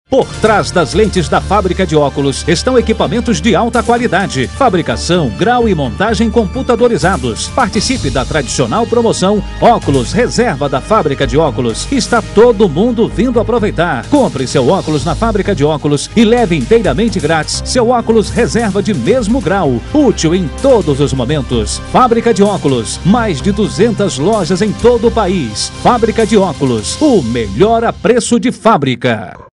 Por trás das lentes da fábrica de óculos estão equipamentos de alta qualidade, fabricação, grau e montagem computadorizados. Participe da tradicional promoção Óculos Reserva da Fábrica de Óculos. Está todo mundo vindo aproveitar. Compre seu óculos na Fábrica de Óculos e leve inteiramente grátis seu óculos reserva de mesmo grau, útil em todos os momentos. Fábrica de Óculos, mais de 200 lojas em todo o país. Fábrica de Óculos, o melhor a preço de fábrica.